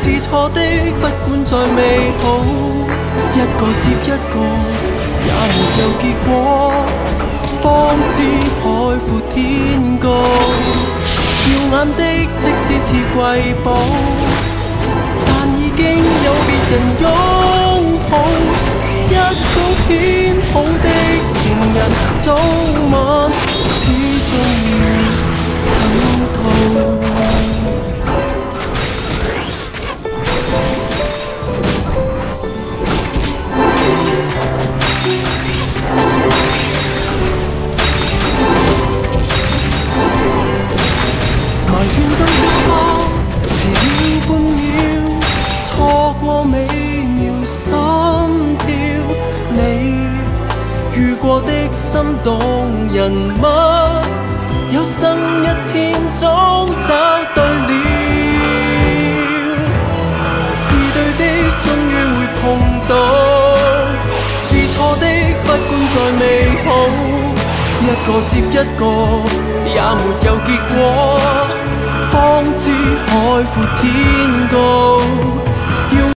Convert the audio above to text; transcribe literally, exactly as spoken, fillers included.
是錯的，不管再美好，一個接一個，也沒有結果，方知海闊天高。耀眼的即使似瑰寶，但已經有別人擁抱。一早編好的情人，早晚始終要等到。埋怨相識他遲了半秒，錯過美妙心跳。你遇過的心動人物，有生一天終找對了。是對的，終於會碰到；是錯的，不管再美好，一個接一個，也沒有結果。方知海闊天